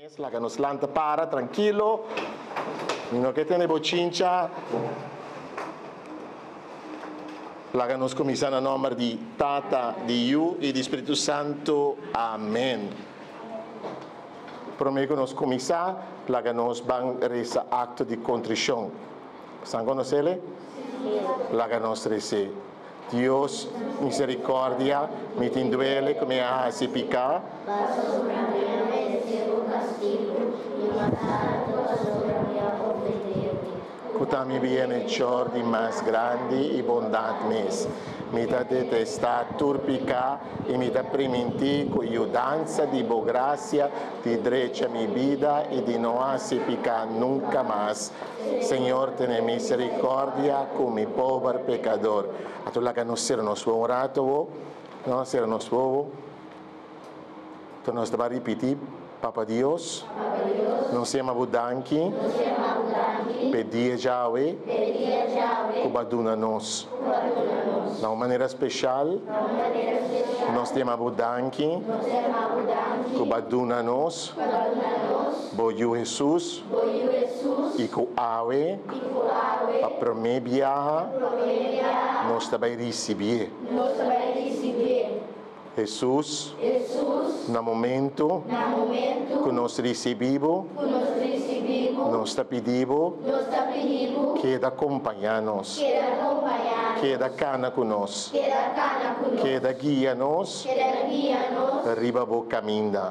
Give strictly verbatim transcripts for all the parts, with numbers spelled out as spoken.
La que nos lanta para, tranquilo. No que tiene bochincha. La que nos comienza a nombre de Tata, de Yu y de Espíritu Santo. Amén. Por meio que nos comienza, la que nos van a rezar acto de contrición. ¿Están conociendo? La que nos recibe. Dios, misericordia, mi te induele que me hace picar. Cuta mi viene giorni más grandi y bondad mes. Mi ta detesta turpica y mi ta primenti con ayudanza di bo gracia, di drecha mi vida y di no hace picar nunca más. Señor, ten misericordia con mi pobre pecador. A tu la que nos será nos orato, no será nos bobo. Tu nos va a repetir. Papa Dios, não se ama budanki, pedia Yahweh, cubaduna nos. De uma maneira especial, nós temos budanki, cubaduna nos, boiu Jesus, e com Yahweh, a promebia, nós também receber. Jesus, no momento que nós recebemos, nós te pedimos que acompanhe-nos, que cana conosco, que guia-nos, arriba o caminho.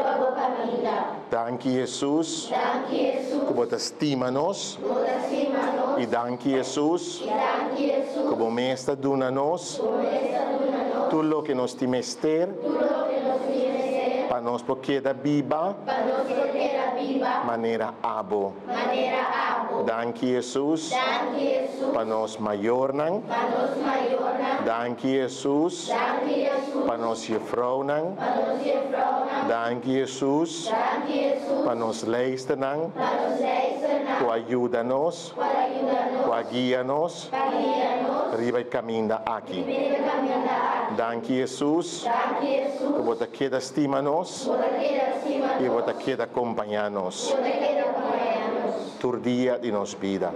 Danke Jesus, que você estima-nos, e danke Jesus, que você mestre dona-nos, tudo o que nós temos ter, para nós porque da Bíblia, maneira abo. Danke Jesus, para nós maior não, danke Jesus, para nós jefrouwen, danke Jesus, para nós leisten não, que ajuda-nos, que guia-nos, riba e caminho aqui. Danke Jesus, que você queda estima-nos e você queda acompanhar-nos. Tur dia de nos vida.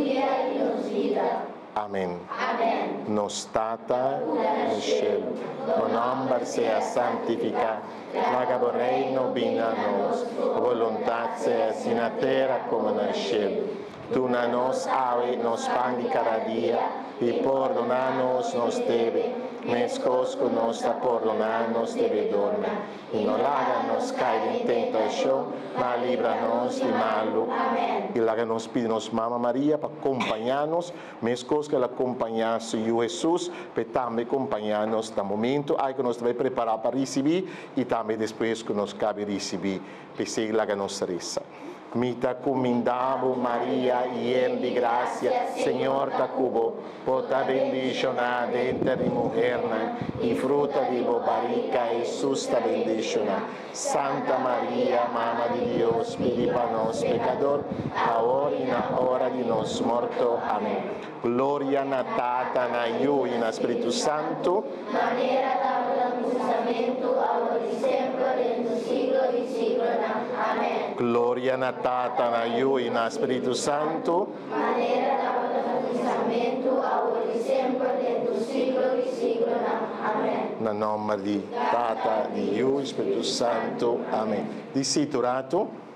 Amém. Nos Tata no cielo, o nome seja santificado, traga o reino vinda a nós, a vontade seja assim na terra como no céu. Tu na nos ave nos pão de cada dia, e perdonar-nos nos deve, mescos que nos está perdonar-nos devedor, e não haga-nos cair em tentação, mas livra-nos de malo. E lá que nos pede nos Mama Maria para acompanhar-nos, mescos que ela acompanhasse Jesus, para também acompanhar-nos no momento aí que nós vai preparar para receber, e também depois que nos cabe receber, para seguir lá que nos reza. Mita comindavo Maria, llena de gracia, Señor ta cubo, pota bendicionada entre mujer, y fruta de bo barriga Jesús ta bendicionada. Santa María, Mamá de Dios, pide para nos pecador, ahora y en la hora de nos muerto. Amén. Gloria na Tata, na Yu y na Espíritu Santo. Manera damos acusamiento, ahora y siempre, en los siglos y siglos. Amén. Gloria na Tata, na Yu y na Espíritu Santo. Manera damos acusamiento, ahora y siempre, en los siglos y siglos. Amén. Na nome de Tata, de Yu, Espíritu Santo. Amém. Disciturato.